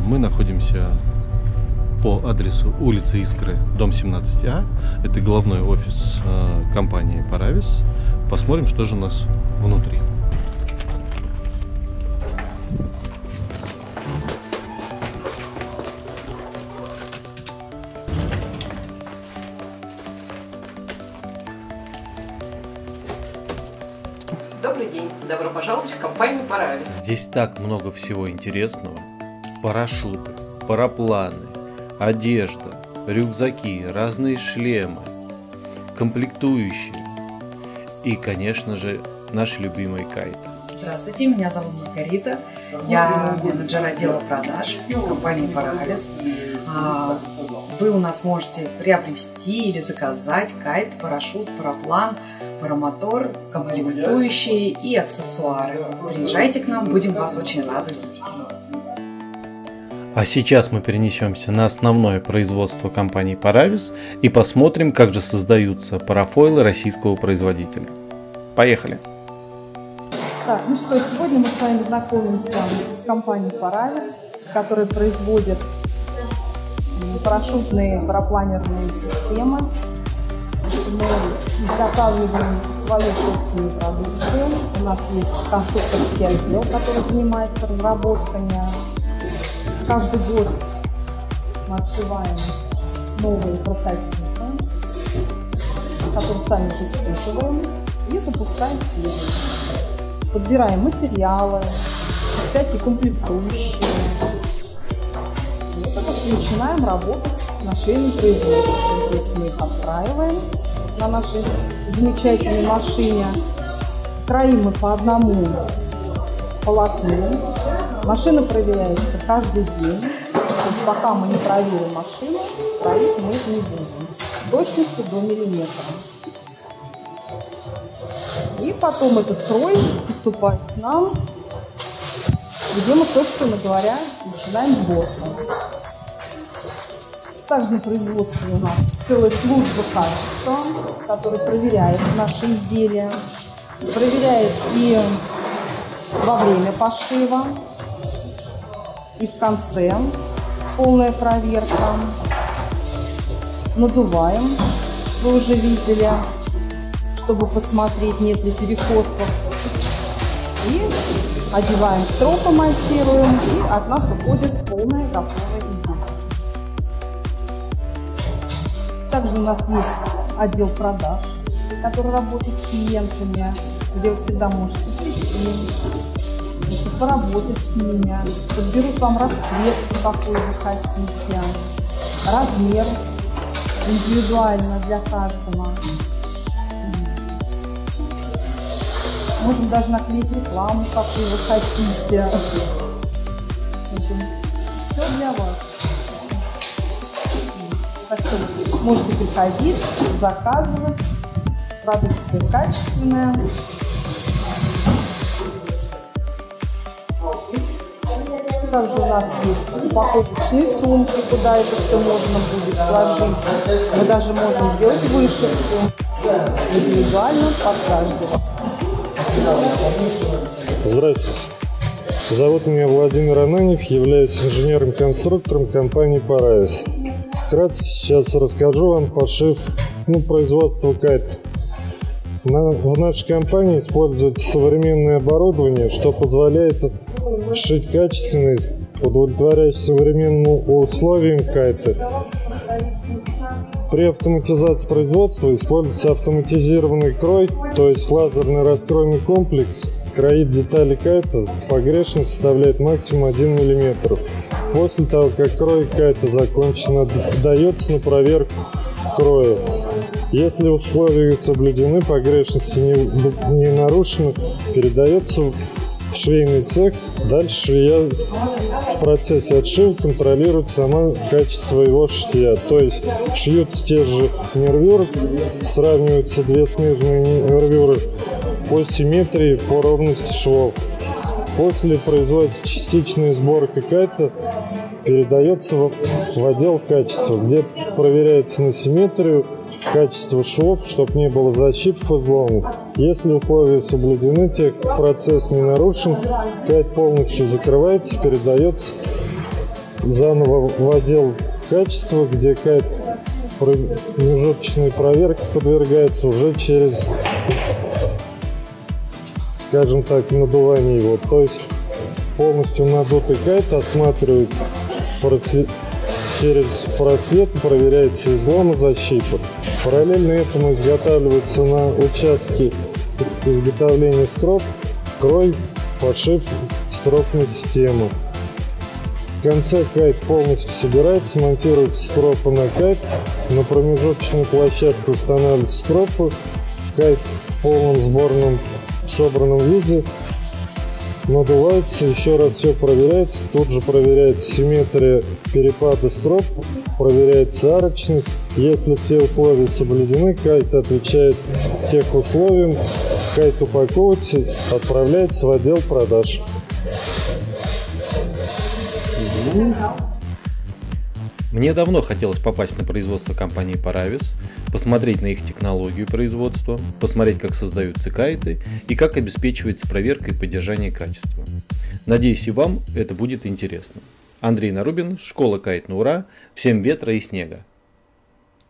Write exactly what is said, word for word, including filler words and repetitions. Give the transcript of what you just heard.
Мы находимся по адресу улица Искры, дом семнадцать А. Это головной офис компании Paravis. Посмотрим, что же у нас внутри. Добрый день! Добро пожаловать в компанию Paravis. Здесь так много всего интересного. Парашюты, парапланы, одежда, рюкзаки, разные шлемы, комплектующие и, конечно же, наш любимый кайт. Здравствуйте, меня зовут Маргарита. Я менеджер отдела продаж компании Paravis. Вы у нас можете приобрести или заказать кайт, парашют, параплан, парамотор, комплектующие и аксессуары. Приезжайте к нам, будем вас очень рады видеть. А сейчас мы перенесемся на основное производство компании Paravis и посмотрим, как же создаются парафойлы российского производителя. Поехали! Так, ну что, сегодня мы с вами знакомимся с компанией Paravis, которая производит парашютные парапланерные системы. Мы изготавливаем свою собственную продукцию. У нас есть конструкторский отдел, который занимается разработками. Каждый год мы отшиваем новые прототипы, которые сами же испытываем, и запускаем серию. Подбираем материалы, всякие комплектующие. И начинаем работать на швейном производстве. То есть мы их отстраиваем на нашей замечательной машине. Кроим мы по одному полотну. Машина проверяется каждый день. То есть пока мы не проверим машину, кроить мы не будем. Точностью до миллиметра. И потом этот крой поступает к нам, где мы, собственно говоря, начинаем сборку. Также на производстве у нас целая служба качества, которая проверяет наши изделия, проверяет и во время пошива, и в конце полная проверка. Надуваем, вы уже видели, чтобы посмотреть, нет ли перекосов. И одеваем стропы, монтируем, и от нас уходит полное готовое изделие. Также у нас есть отдел продаж, который работает с клиентами, где вы всегда можете прийти, поработать с ними, подберут вам расцветку, какую вы хотите, размер индивидуально для каждого. Можем даже наклеить рекламу, какую вы хотите. В общем, все для вас. Так что можете приходить, заказывать. Продукция качественная. Также у нас есть упаковочные сумки, куда это все можно будет сложить. Мы даже можем сделать вышивку индивидуально под каждого. Здравствуйте. Зовут меня Владимир Ананьев, являюсь инженером-конструктором компании Paravis. Вкратце сейчас расскажу вам пошив, ну, производство кайта. На, в нашей компании используется современное оборудование, что позволяет шить качественные, удовлетворяющие современным условиям кайта. При автоматизации производства используется автоматизированный крой, то есть лазерный раскройный комплекс кроит детали кайта, погрешность составляет максимум один миллиметр. После того, как крой кайта закончен, дается на проверку кроя. Если условия соблюдены, погрешности не, не нарушены, передается в швейный цех. Дальше швея в процессе отшива контролирует сама качество его шитья. То есть шьются те же нервюры, сравниваются две смежные нервюры по симметрии, по ровности швов. После производится частичная сборка кайта, передается в, в отдел качества, где проверяется на симметрию, качество швов, чтобы не было защипов и взломов. Если условия соблюдены, техпроцесс не нарушен, кайт полностью закрывается, передается заново в отдел качества, где кайт промежуточной проверки подвергается уже через, скажем так, надувание его. То есть полностью надутый кайт осматривает просвет, через просвет, проверяется изломы защиты. Параллельно этому изготавливается на участке изготовления строп крой, пошив стропной системы. В конце кайт полностью собирается, монтируется стропы на кайт, на промежуточную площадку устанавливаются стропы, кайт в полном сборном собранном виде надувается, еще раз все проверяется, тут же проверяется симметрия перепада строп, проверяется арочность. Если все условия соблюдены, кайт отвечает тех условиям, кайт упаковывается, отправляется в отдел продаж. Мне давно хотелось попасть на производство компании Paravis, посмотреть на их технологию производства, посмотреть, как создаются кайты и как обеспечивается проверка и поддержание качества. Надеюсь, и вам это будет интересно. Андрей Нарубин, школа кайт на ура, всем ветра и снега.